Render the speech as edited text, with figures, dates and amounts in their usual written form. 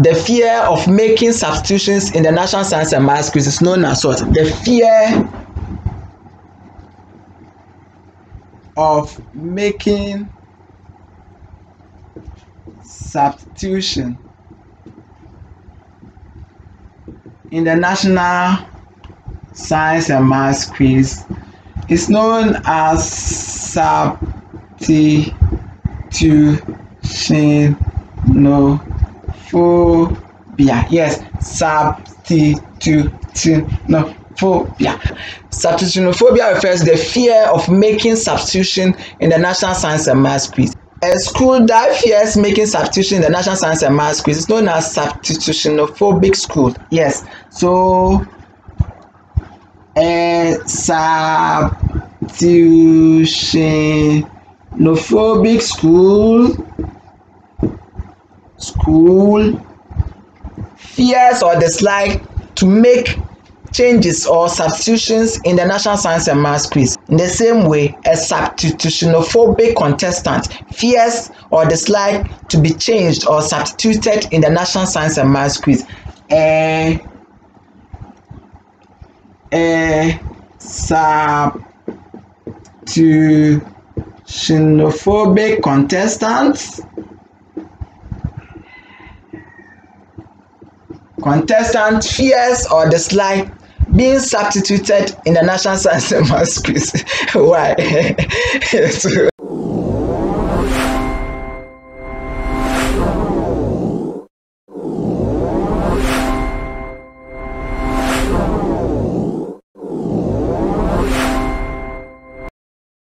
The fear of making substitutions in the national science and maths quiz is known as what? The fear of making substitution in the national science and maths quiz is known as substitutionophobia. Yes, substitutionophobia. Substitutionophobia refers to the fear of making substitution in the national science and maths quiz. A school that fears making substitution in the national science and maths quiz is known as substitutionophobic school. Yes, so a substitutionophobic school fears or dislike to make changes or substitutions in the national science and maths quiz. In the same way, a substitutionophobic contestant fears or dislike to be changed or substituted in the national science and maths quiz. A substitutionophobic contestant fears or dislike being substituted in the national science and maths quiz. Why?